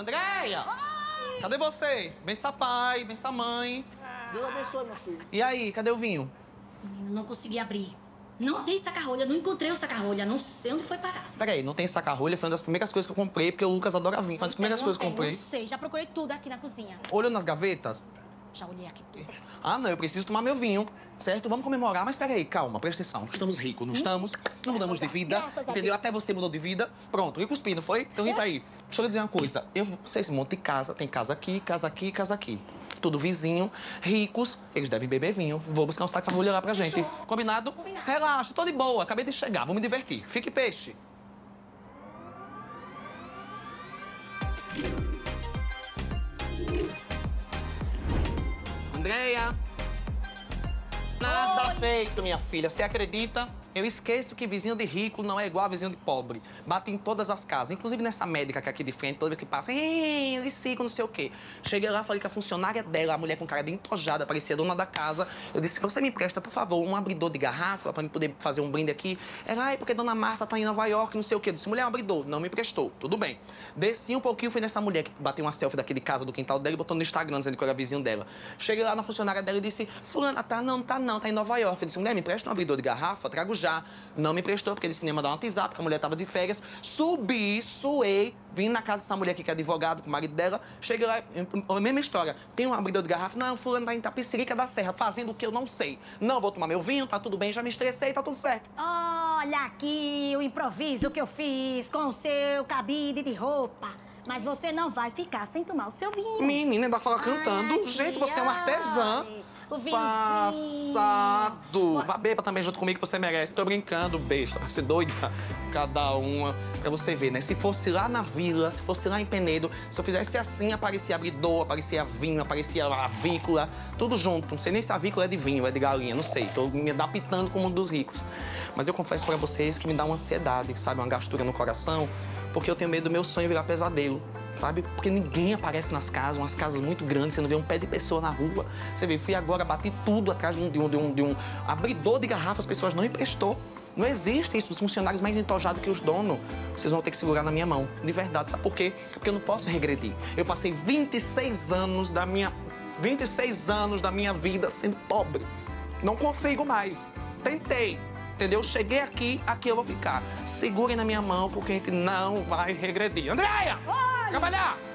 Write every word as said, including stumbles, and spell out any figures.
Andréia! Cadê você? Bença pai, bença mãe. Deus abençoe, meu filho. E aí, cadê o vinho? Menino, não consegui abrir. Não tem saca-rolha, não encontrei o saca-rolha, não sei onde foi parar. Peraí, não tem saca-rolha? Foi uma das primeiras coisas que eu comprei, porque o Lucas adora vinho. Foi uma das primeiras Não coisas que eu tem, comprei. Não sei, já procurei tudo aqui na cozinha. Olhou nas gavetas? Já olhei aqui tudo. Ah, não, eu preciso tomar meu vinho, certo? Vamos comemorar, mas peraí, calma, presta atenção. Estamos ricos, não estamos? Não mudamos de vida, entendeu? Até você mudou de vida. Pronto, e cuspi, não foi? Então vem pra aí. Deixa eu lhe dizer uma coisa. Eu, vocês montam de casa, tem casa aqui, casa aqui, casa aqui. Tudo vizinho, ricos, eles devem beber vinho. Vou buscar um saca-rolha lá pra gente. Combinado? Combinado. Relaxa, tô de boa, acabei de chegar, vou me divertir. Fique peixe. Andréia! Nada feito, minha filha. Você acredita? Eu esqueço que vizinho de rico não é igual a vizinho de pobre. Bate em todas as casas, inclusive nessa médica que é aqui de frente, toda vez que passa, ei, eles ficam, não sei o quê. Cheguei lá, falei que a funcionária dela, a mulher com cara de entojada, parecia dona da casa. Eu disse, você me empresta, por favor, um abridor de garrafa pra eu poder fazer um brinde aqui? Ela, ai, porque dona Marta tá em Nova York, não sei o quê. Eu disse, mulher, um abridor. Não me emprestou. Tudo bem. Desci um pouquinho, fui nessa mulher que bateu uma selfie daqui de casa, do quintal dela, e botou no Instagram, dizendo que eu era vizinho dela. Cheguei lá na funcionária dela e disse, fulana, tá não, tá não, tá em Nova York. Eu disse, mulher, me empresta um abridor de garrafa, trago já. Não me emprestou, porque disse que ia mandar um WhatsApp, porque a mulher tava de férias. Subi, suei, vim na casa dessa mulher aqui, que é advogado, com o marido dela. Cheguei lá, a mesma história. Tem um abridor de garrafa? Não, fulano tá em Itapecerica da Serra, fazendo o que eu não sei. Não, vou tomar meu vinho, tá tudo bem, já me estressei, tá tudo certo. Olha aqui o improviso que eu fiz com o seu cabide de roupa. Mas você não vai ficar sem tomar o seu vinho. Menina, ainda fala Ai, cantando. aqui, Gente, você é uma artesã. ai, o vinhozinho. Passado. Vá, beba também junto comigo, que você merece. Tô brincando, besta. Vai ser doida. Cada uma. Pra você ver, né? Se fosse lá na vila, se fosse lá em Penedo, se eu fizesse assim, aparecia abridor, aparecia vinho, aparecia avícola, tudo junto. Não sei nem se a avícola é de vinho, é de galinha, não sei. Tô me adaptando com o mundo dos ricos. Mas eu confesso pra vocês que me dá uma ansiedade, sabe? Uma gastura no coração, porque eu tenho medo do meu sonho virar pesadelo. Sabe? Porque ninguém aparece nas casas, umas casas muito grandes, você não vê um pé de pessoa na rua. Você vê, fui agora, bati tudo atrás de um, de um, de um, de um abridor de garrafa, as pessoas não emprestou. Não existe isso, os funcionários mais entojados que os donos. Vocês vão ter que segurar na minha mão, de verdade. Sabe por quê? Porque eu não posso regredir. Eu passei vinte e seis anos da minha... vinte e seis anos da minha vida sendo pobre. Não consigo mais. Tentei. Entendeu? Cheguei aqui, aqui eu vou ficar. Segurem na minha mão, porque a gente não vai regredir. Andréia! Vai! Trabalhar!